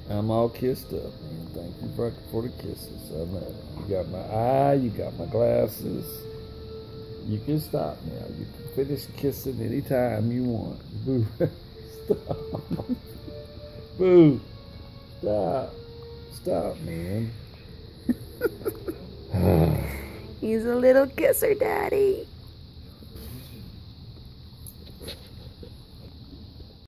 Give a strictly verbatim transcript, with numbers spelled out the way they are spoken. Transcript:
I'm all kissed up, man. Thank you for, for the kisses. I know. You got my eye, you got my glasses. You can stop now. You can finish kissing anytime you want. Boo. Stop. Boo. Stop. Stop, man. He's a little kisser, Daddy.